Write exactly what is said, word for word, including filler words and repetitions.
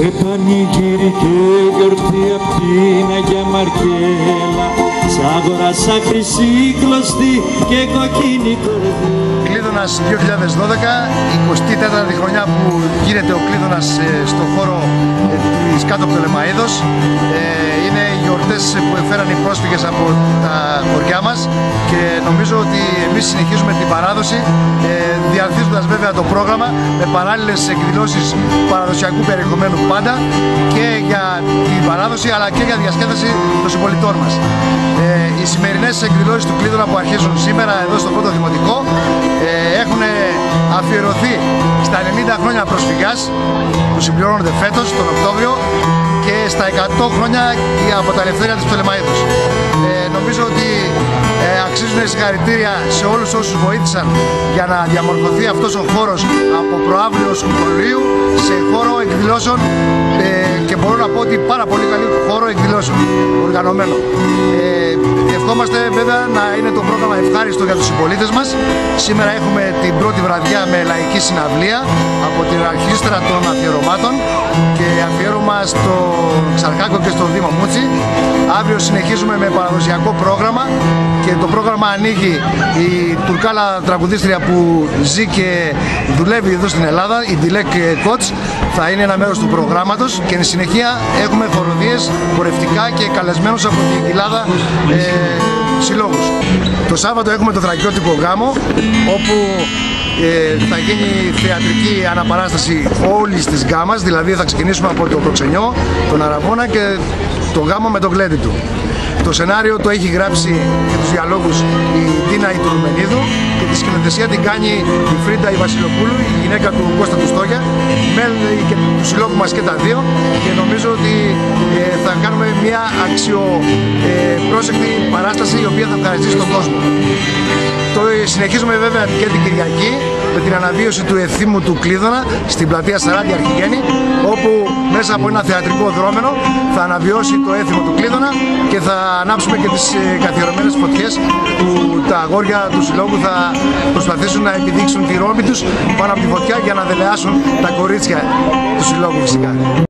πανηγύρι και γιορτή απ' την Αγία Μαρκέλα, σ' αγοράσα χρυσή κλωστή και κοκκίνη κορδί. Κλείδωνας δύο χιλιάδες δώδεκα, εικοστή τέταρτη χρονιά που γίνεται ο Κλείδωνας στον χώρο της κάτω από το Λεμαΐδος. Είναι οι γιορτές που έφεραν οι πρόσφυγες από τα χωριά μας και νομίζω ότι εμείς συνεχίζουμε την παράδοση, διαρθίζοντας βέβαια το πρόγραμμα με παράλληλες εκδηλώσεις παραδοσιακού περιεχομένου πάντα και για την παράδοση αλλά και για διασκέδαση των συμπολιτών μας. Οι σημερινές εκδηλώσεις του Κλείδωνα που αρχίζουν σήμερα εδώ στο πρώτο δημοτικό έχουν αφιερωθεί στα ενενήντα χρόνια προσφυγιάς που συμπληρώνονται φέτος τον Οκτώβριο και στα εκατό χρόνια από τα ελευθερία της Πτολεμαΐδος. Ε, νομίζω ότι ε, αξίζουν συγχαρητήρια σε όλους όσους βοήθησαν για να διαμορφωθεί αυτός ο χώρος από προαύλιο σχολείου σε χώρο εκδηλώσεων ε, και μπορώ να πω ότι πάρα πολύ καλή χώρο εκδηλώσεων οργανωμένο. Ε, ευχόμαστε βέβαια να είναι το πρόγραμμα ευχάριστο για τους συμπολίτες μας. Σήμερα έχουμε την πρώτη βραδιά με λαϊκή συναυλία από την αρχίστρα των αφιερωμάτων και αφιέρωμα στο Ξαρχάκο και στο Δήμο Μούτσι. Αύριο συνεχίζουμε με παραδοσιακό πρόγραμμα και το πρόγραμμα ανοίγει η Τουρκάλα τραγουδίστρια που ζει και δουλεύει εδώ στην Ελλάδα, η Ντιλέκ Κότς, θα είναι ένα μέρος του προγράμματος και εν συνεχεία έχουμε χοροδίες, χορευτικά και καλεσμένους από την Ελλάδα ε, συλλόγους. Το Σάββατο έχουμε το θρακιώτικο γάμο όπου Ε, θα γίνει θεατρική αναπαράσταση όλης της γκάμας, δηλαδή θα ξεκινήσουμε από το προξενιό, τον Αραβώνα και το γάμο με τον γλέντι του. Το σενάριο το έχει γράψει και τους διαλόγους η Ντίνα η Τουρμενίδου και τη σκηνοθεσία την κάνει η Φρίντα η Βασιλοπούλου, η γυναίκα του Κώστα του Στόγια, μέλη και του συλλόγου μας και τα δύο και νομίζω ότι ε, θα κάνουμε μια αξιοπρόσεκτη ε, παράσταση η οποία θα ευχαριστήσει τον κόσμο. Το συνεχίζουμε βέβαια και την Κυριακή με την αναβίωση του εθήμου του Κλείδωνα στην πλατεία Σαράντι Αρχιγέννη, όπου μέσα από ένα θεατρικό δρόμενο θα αναβιώσει το έθιμο του Κλείδωνα και θα ανάψουμε και τις καθιερωμένες φωτιές που τα αγόρια του συλλόγου θα προσπαθήσουν να επιδείξουν τη ρόμη τους πάνω από τη φωτιά για να δελεάσουν τα κορίτσια του συλλόγου φυσικά.